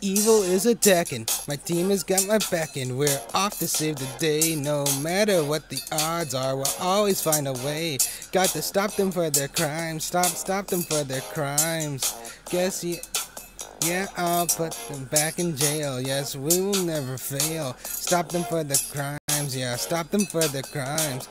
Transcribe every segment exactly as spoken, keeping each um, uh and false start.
evil is attacking. My team has got my back and we're off to save the day. No matter what the odds are, we'll always find a way. Got to stop them for their crimes. Stop, stop them for their crimes. Guess you... Yeah, I'll put them back in jail. Yes, we will never fail. Stop them for the crimes. Yeah, stop them for the crimes.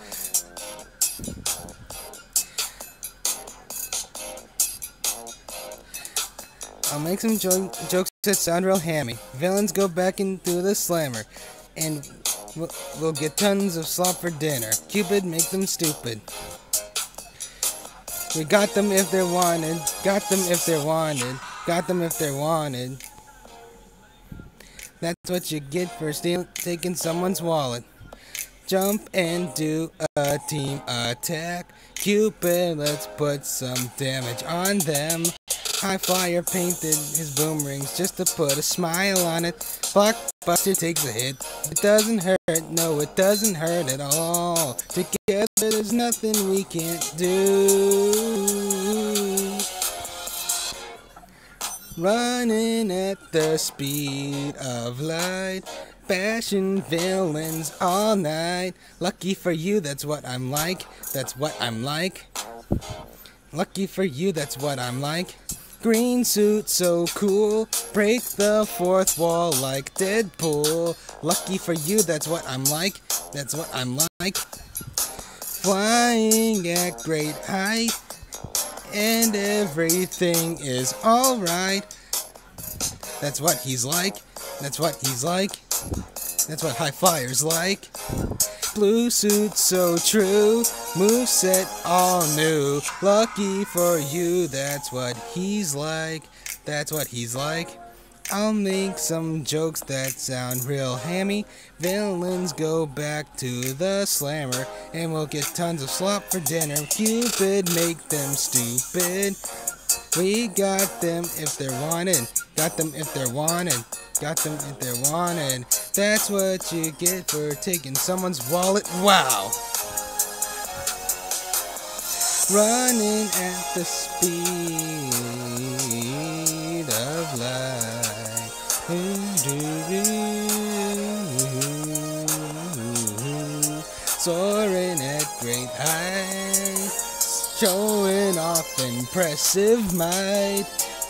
I'll make some jo jokes that sound real hammy. Villains go back into the slammer. And we'll, we'll get tons of slop for dinner. Cupid, make them stupid. We got them if they're wanted. Got them if they're wanted. Got them if they're wanted. That's what you get for stealing, taking someone's wallet. Jump and do a team attack. Cupid, let's put some damage on them. High Flyer painted his boomerangs just to put a smile on it. Blockbuster takes a hit. It doesn't hurt, no, it doesn't hurt at all. Together, there's nothing we can't do. Running at the speed of light, bashing villains all night. Lucky for you, that's what I'm like. That's what I'm like. Lucky for you, that's what I'm like. Green suit so cool, break the fourth wall like Deadpool. Lucky for you, that's what I'm like. That's what I'm like. Flying at great height, and everything is alright. That's what he's like. That's what he's like. That's what High Flyer's like. Blue suit so true, moveset all new. Lucky for you, that's what he's like. That's what he's like. I'll make some jokes that sound real hammy. Villains go back to the slammer, and we'll get tons of slop for dinner. Cupid, make them stupid. We got them if they're wanted. Got them if they're wanted. Got them if they're wanted. That's what you get for taking someone's wallet. Wow. Running at the speed of light. Soaring at great heights, showing off impressive might.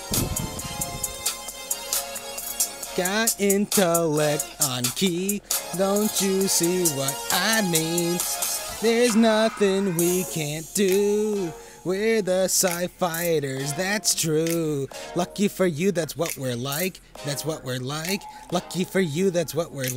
Got intellect on key, don't you see what I mean? There's nothing we can't do. We're the Sci-Fighters, that's true. Lucky for you, that's what we're like. That's what we're like. Lucky for you, that's what we're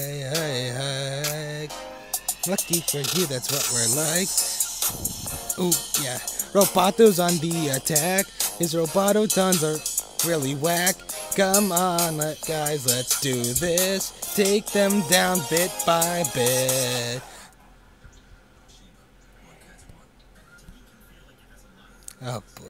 like. Lucky for you, that's what we're like. Ooh, yeah. Robato's on the attack. His Robototons are really whack. Come on, let, guys, let's do this. Take them down bit by bit. Oh boy.